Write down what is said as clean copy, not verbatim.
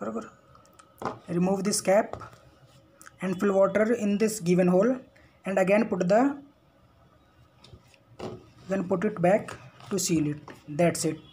बरोबर. Remove this cap and fill water in this given hole and again put it back to seal it. That's it.